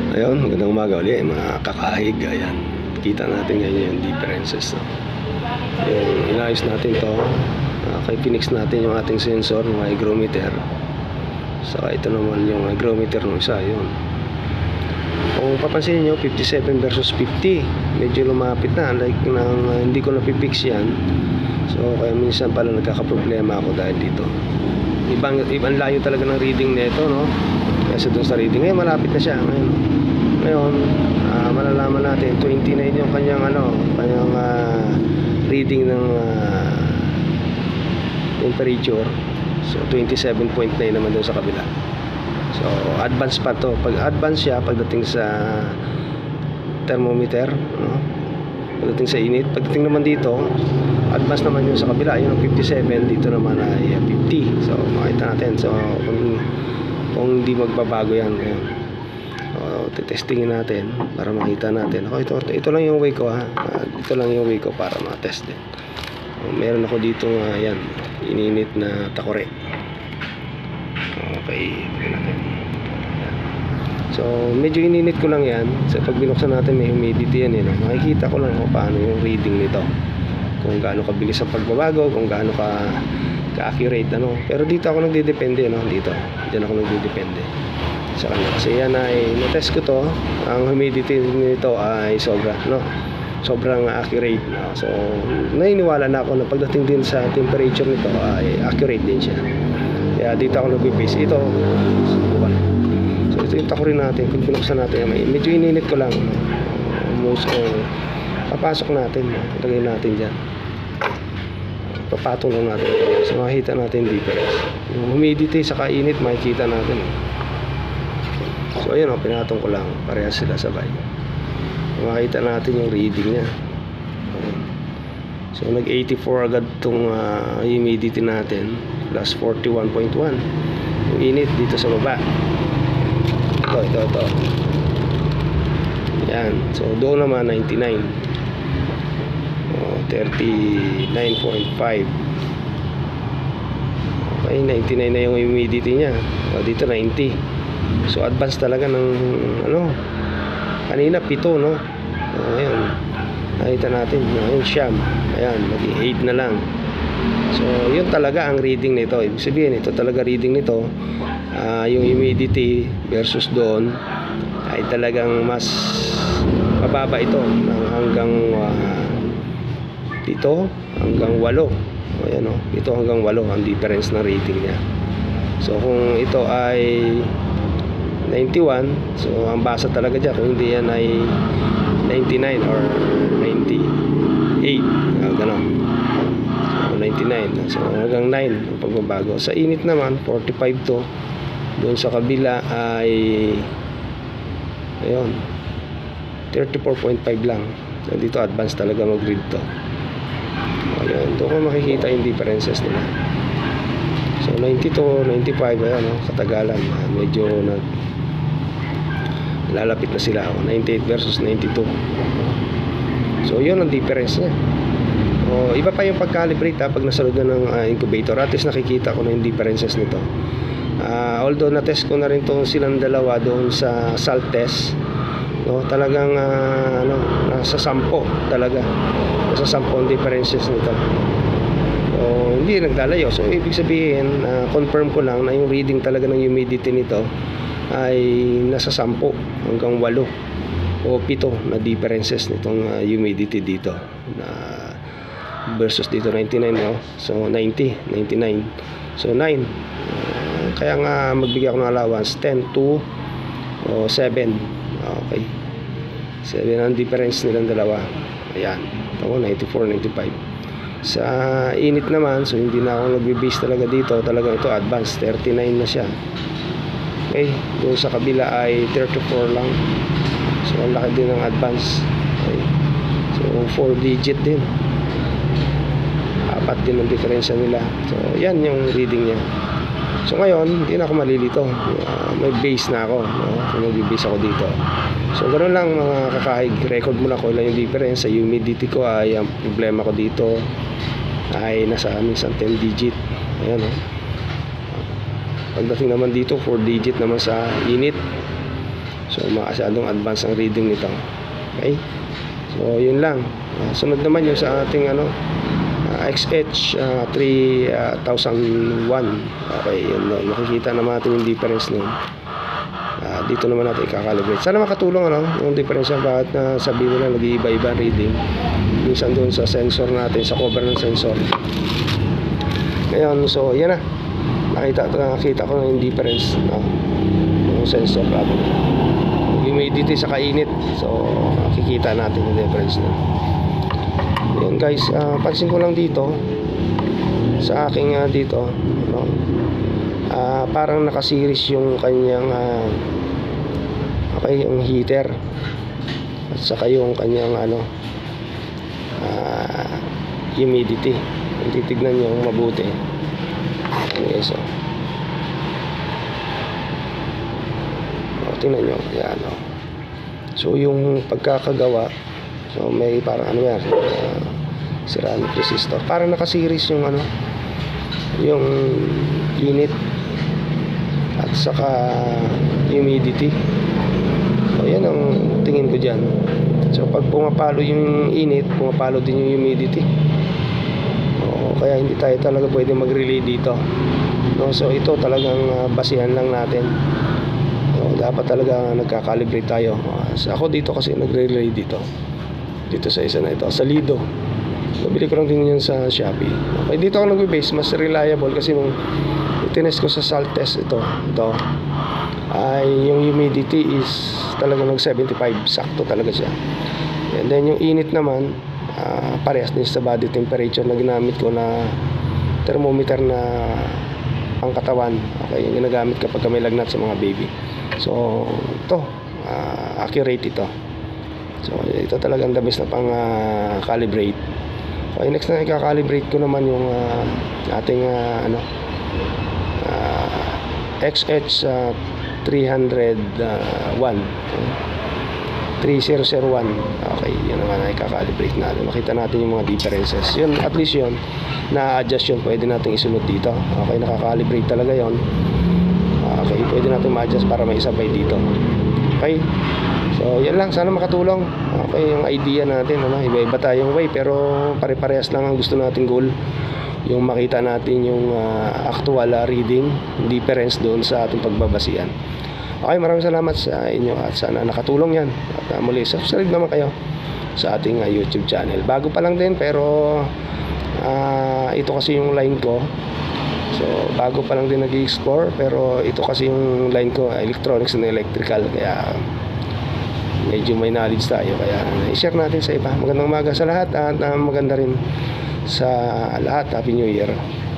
Ayun, magandang umaga ulit mga kakahig. Ayan, kita natin ngayon yung differences, no? Yung inayos natin to, kay Phoenix natin yung ating sensor, yung hygrometer. Saka ito naman yung hygrometer ng isa. Yun, kung papansin nyo, 57 versus 50, medyo lumapit na, like hindi ko napipix yan. So kaya minsan pala nagkakaproblema ako dahil dito. Ibang layo talaga ng reading nito, no? Kasi dun sa reading ngayon malapit na siya. Ngayon malalaman natin 29 yung kanyang reading ng temperature. So 27.9 naman dun sa kabila. So advance pa to. Pag advance siya pagdating sa thermometer, no? Pagdating sa init. Pagdating naman dito, advance naman yun sa kabila, yun ang 57, dito naman ay 50. So makita natin. So kung hindi magbabago yan, titestingin natin para makita natin. Ito lang yung way ko, ha. Ito lang yung way ko para ma-test din. Meron ako dito yan, ininit na takore. Okay, tingnan natin. So medyo ininit ko lang yan. So pag binuksan natin may humidity yan, no? Makikita ko lang kung paano yung reading nito, kung gaano kabilis ang pagbabago, kung gaano ka-accurate, ano. Pero dito ako nagdedepende, no? Diyan ako nagdedepende sa kanya. Kasi yan ay na-test ko to. Ang humidity nito ay sobra, no? Sobrang accurate, no? So naniniwala na ako na pagdating din sa temperature nito ay accurate din siya. Kaya dito ako nagbe-base. Ito, so ito yung takuri natin. Kung binuksan natin, medyo ininit ko lang, no? Almost, papasok natin, no? Lagay natin dyan, papatong lang natin. So makikita natin difference. Yung humidity sa kainit makikita natin. So ayun, pinatong ko lang, parehas sila sabay. Makikita natin yung reading nya. So nag 84 agad tong humidity natin, plus 41.1 yung init dito sa baba. Ito yan. So doon naman 99, 39.5. Okay, 99 na yung humidity nya. Dito 90. So advance talaga ng kanina 7, no? Ayun, nakita natin ngayon siyam. Ayan, maging 8 na lang. So yun talaga ang reading nito. Ibig sabihin, ito talaga reading nito, yung humidity versus doon ay talagang mas mababa ito, hanggang dito hanggang 8. Ayan, no? Ito hanggang 8 ang difference ng reading niya. So kung ito ay 91, so ang basa talaga dyan, kung hindi yan ay 99 or 98, gano'n. So 99, so hanggang 9 ang pagbabago. Sa init naman 45 to. Doon sa kabila ay ayun, 34.5 lang. So dito advance talaga mag-read to. Ayun, doon ko makikita yung differences nila. So 90 to 95, ayan, no? Katagalan, medyo lalapit na sila. 98 versus 92. So yun ang difference nya. Iba pa yung pag-calibrate, pag nasunod na ng incubator. At least nakikita ko na yung differences nito. Although na-test ko na rin to silang dalawa doon sa salt test, no? Talagang nasa 10 talaga. Nasa 10 ang differences nito. So hindi naglalayo. So ibig sabihin, confirm ko lang na yung reading talaga ng humidity nito ay nasa 10 hanggang 8 o 7 na differences nitong humidity dito versus dito 99, no? So 90, 99, so 9. Kaya nga magbigay ako ng allowance 10 to 7. Okay, 7 ang difference nilang dalawa. Ayan, ito 94, 95. Sa init naman, so hindi na ako nagbe-base talaga dito. Talagang ito advance, 39 na siya. Okay, doon sa kabila ay 34 lang. So ang laki din ng advance. Okay, so 4 digit din, 4 din ang diferensya nila. So yan yung reading nya. So ngayon hindi na ako malilito, may base na ako, no? Kung mag-base ako dito. So ganoon lang mga kakahig. Record mo na ko lang yung difference. Sa humidity ko ay ang problema ko dito ay nasa minsan 10 digit. Ayan, no? Pagdating naman dito 4 digit naman sa init. So masyadong advanced ang reading nito. Okay, so yun lang. Sunod naman yung sa ating XH 3001. Okay, yun, makikita naman natin yung difference nun. Dito naman natin i-calibrate. Sana makatulong yung difference niya, bakit sabihin nila nag-iiba-iba reading. Minsan doon sa sensor natin, sa cover ng sensor. Ngayon, so yan na. Nakita ko na yung difference yung sensor natin. Humidity sa kainit. So makikita natin yung difference na. Yan guys, pansin ko lang dito sa aking dito, parang nakaseries yung kanyang okay, yung heater at saka yung kanyang humidity. Kung titignan nyo mabuti. Okay, so tingnan nyo, yan so yung pagkakagawa, so may parang yan, ceramic resistor, parang nakaseries yung yung init at saka humidity. So yan ang tingin ko dyan. So pag pumapalo yung init, pumapalo din yung humidity. Kaya hindi tayo talaga pwede mag-relay dito, so ito talagang basihan lang natin. So dapat talaga nagka-calibrate tayo. So ako dito kasi nagre-relay dito sa isa na ito, sa Lido. Nabili ko lang din yun sa Shopee. Okay, dito ako nagbe-base, mas reliable kasi nung tinest ko sa salt test ito ay yung humidity is talaga nag 75, sakto talaga siya. And then yung init naman, parehas din sa body temperature na ginamit ko na thermometer na pangkatawan. Okay, yung ginagamit kapag may lagnat sa mga baby. So ito, accurate ito. So ito talagang the best na pang calibrate. Okay, next na i-calibrate ko naman yung ating XH 3001. Okay, yun naman ay kakalibrate natin. Makita natin yung mga differences. Yun, at least yun, na-adjust yun. Pwede natin isunod dito. Okay, nakakalibrate talaga yun. Okay, pwede natin ma-adjust para may isabay dito. Okay, so yan lang. Sana makatulong. Okay, yung idea natin, iba-iba tayong way, pero pare-parehas lang ang gusto nating goal. Yung makita natin yung actual reading difference doon sa ating pagbabasihan. Okay, maraming salamat sa inyo at sana nakatulong yan. At muli, subscribe naman kayo sa ating YouTube channel. Bago pa lang din, pero ito kasi yung line ko. So, bago pa lang din nag-explore, pero ito kasi yung line ko, electronics and electrical. Kaya medyo may knowledge tayo. Kaya i-share natin sa iba. Magandang umaga sa lahat at maganda rin sa lahat. Happy New Year.